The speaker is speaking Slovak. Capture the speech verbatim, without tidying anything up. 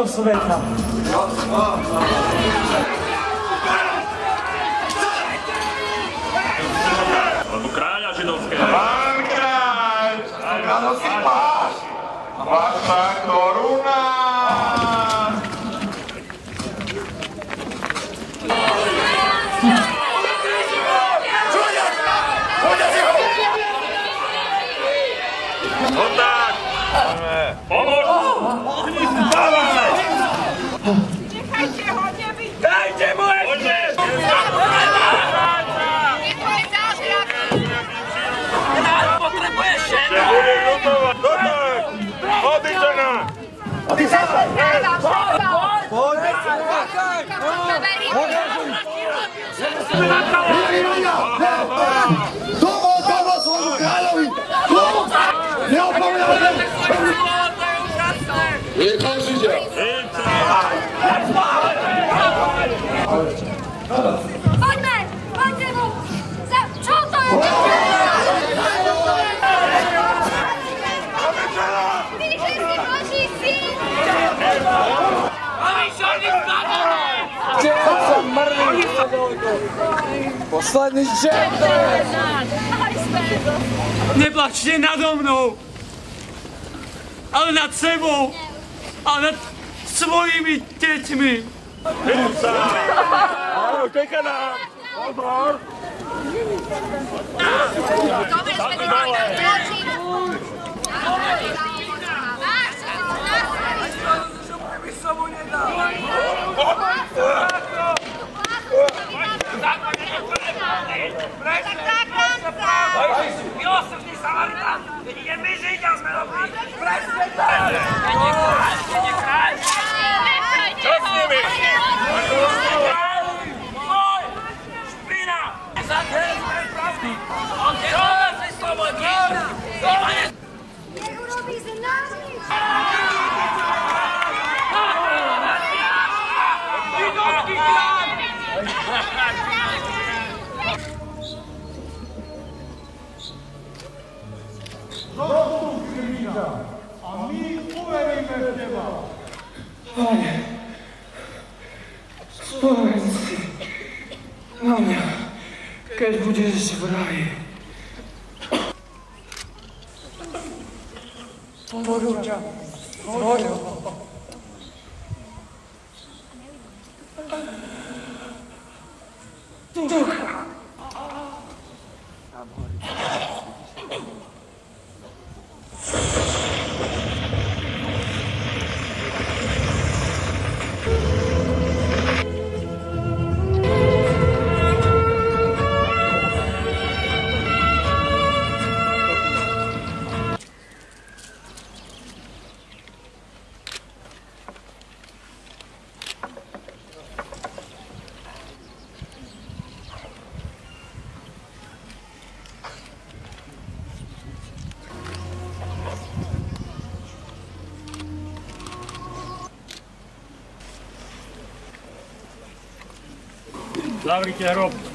tohto sveta. Alebo kráľa židovského. Pán kráľ, ja nosím plášť. Vaša koruna. No tak! Pomôž! Dávaj! Nechajte ho, nebyť! Dajte mu ešte! Potrebuješ Že budeš ľutovať! No tak! Hody žena! A ty sa... Poď! Domov, domov svojmu kráľovi! Domov! Neopovedal! Nechal Židia. Poďme! Poďme mu! Čo to je? Vyšli si Boží syn! Posledný žen to je! Neplačte nado mnou, ale nad sebou a nad svojimi deťmi. Áno, čeká nám! Pozor! Dobre, sme ti mali tam tlačiť! Tak záchranca! Milosrdný Samaritán, je my Židia sme dobrí. Presne tak! Nekráľ! Čo s nimi? Môj! Špina! Zatrel sme pravdy! On čo nás vyslobodí? Neurobí z nás nič! Židovský chlap! Zostup kríža a my uveríme v teba. Pane, spomeň si na mňa, keď budeš v raji. Tvoril ťa, tvoril. Ducha. Zavrite hrob.